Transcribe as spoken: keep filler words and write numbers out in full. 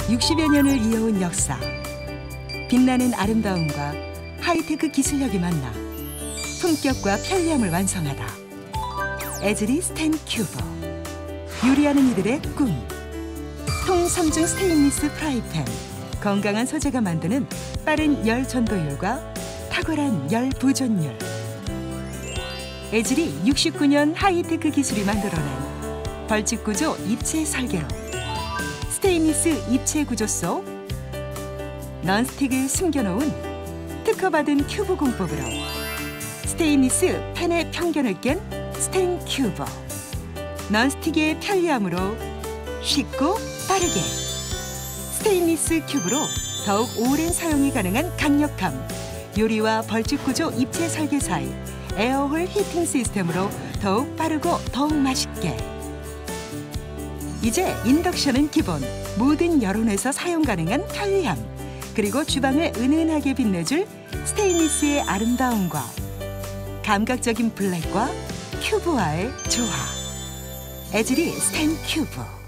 육십여 년을 이어온 역사, 빛나는 아름다움과 하이테크 기술력이 만나 품격과 편리함을 완성하다. 에즈리 스텐 큐브. 요리하는 이들의 꿈. 통삼중 스테인리스 프라이팬. 건강한 소재가 만드는 빠른 열 전도율과 탁월한 열 보존율. 에즈리 육십구 년 하이테크 기술이 만들어낸 벌집구조 입체 설계로 스테인리스 입체 구조 속 넌스틱을 숨겨놓은 특허받은 큐브 공법으로 스테인리스 팬의 편견을 깬 스텐 큐브. 넌스틱의 편리함으로 쉽고 빠르게 스테인리스 큐브로 더욱 오랜 사용이 가능한 강력함. 요리와 벌집 구조 입체 설계 사이 에어홀 히팅 시스템으로 더욱 빠르고 더욱 맛있게. 이제 인덕션은 기본, 모든 여론에서 사용 가능한 편리함, 그리고 주방을 은은하게 빛내줄 스테인리스의 아름다움과 감각적인 블랙과 큐브와의 조화. 에즈리 스텐 큐브.